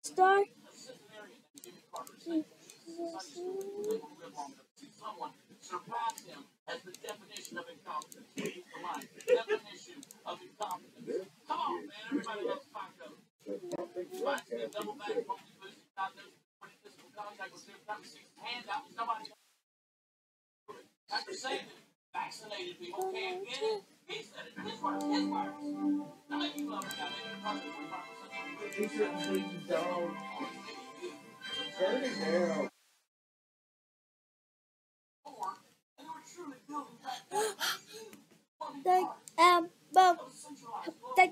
Star. Surpass him as the definition of incompetence. The line. Definition of incompetence. Come on, man. Everybody loves Paco. Reminds me of double back multi boosting diagnosis when physical contact with their time to see his hand out. Somebody after saying that vaccinated people can't get it, he said it. His words. Now maybe you love the guy, maybe you're probably 45%. He shouldn't leave his dog. Turn it down. They both. They.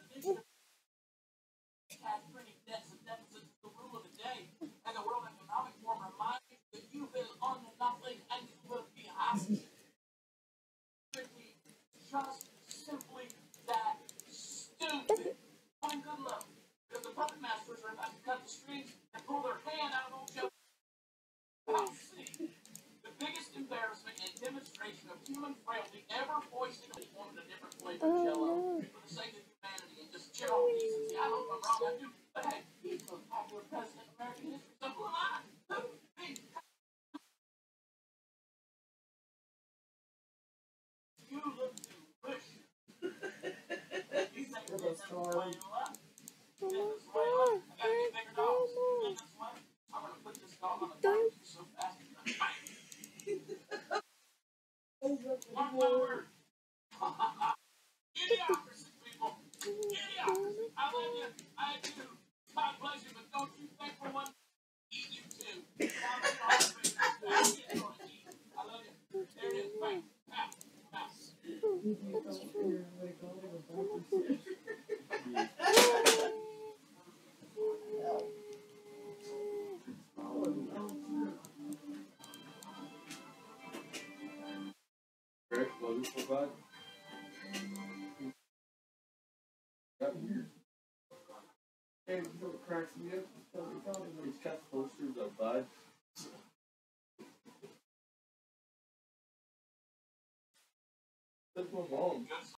Just simply that stupid. Good luck. Because the puppet masters are about to cut the strings and pull their hand out of old Joe. The biggest embarrassment and demonstration of human frailty ever voiced in one of the different flavors of Jello for the sake of humanity and just general decency. I hope I'm wrong, I do. But hey, he's the most popular president in American history. So who am I? You look delicious. You think you're this way in luck. I gotta get bigger dogs. I'm gonna put this dog on the dog so fast. One word. Idiocracy, people. Idiocracy. I love you. I do. God bless you, but don't you think for one eat you too. I love you. There it is. Bang. Pow. Pow. And you know what cracks me up? It's probably when he's got posters of Bud. That's my mom.